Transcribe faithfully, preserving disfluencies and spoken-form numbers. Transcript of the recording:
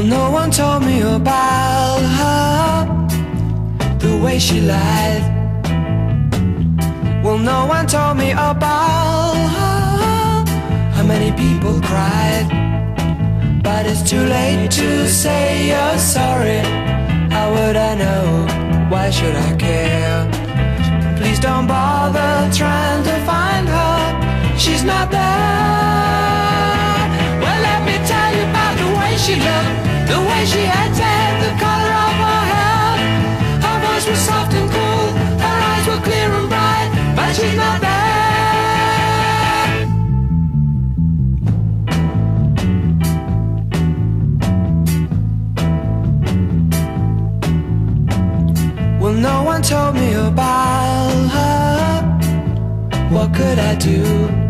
no one told me about her, the way she lied. Well, no one told me about her, how many people cried. But it's too late to say you're sorry. How would I know? Why should I care? Please don't bother trying to find her. She's not there. Well, let me tell you about the way she looked, the way she acted, the color of her hair. Her voice was soft and cool, her eyes were clear and bright, but she's not there. Well, no one told me about her. What could I do?